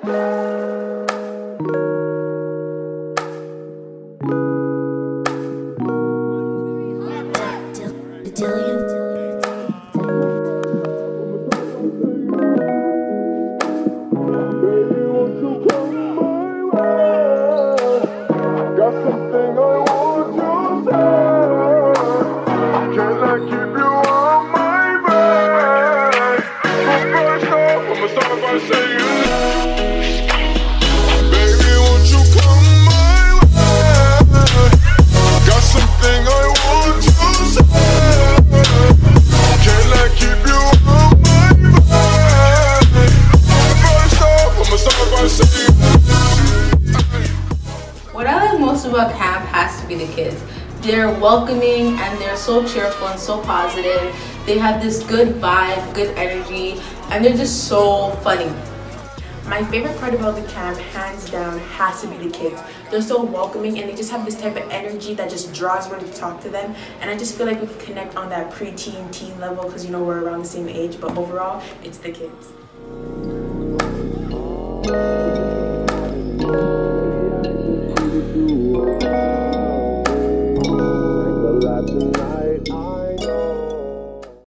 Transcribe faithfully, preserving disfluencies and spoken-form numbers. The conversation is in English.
What I like most about camp has to be the kids. They're welcoming and they're so cheerful and so positive. They have this good vibe, good energy, and they're just so funny. My favorite part about the camp, hands down, has to be the kids. They're so welcoming and they just have this type of energy that just draws me to talk to them. And I just feel like we can connect on that pre-teen, teen level because, you know, we're around the same age. But overall, it's the kids.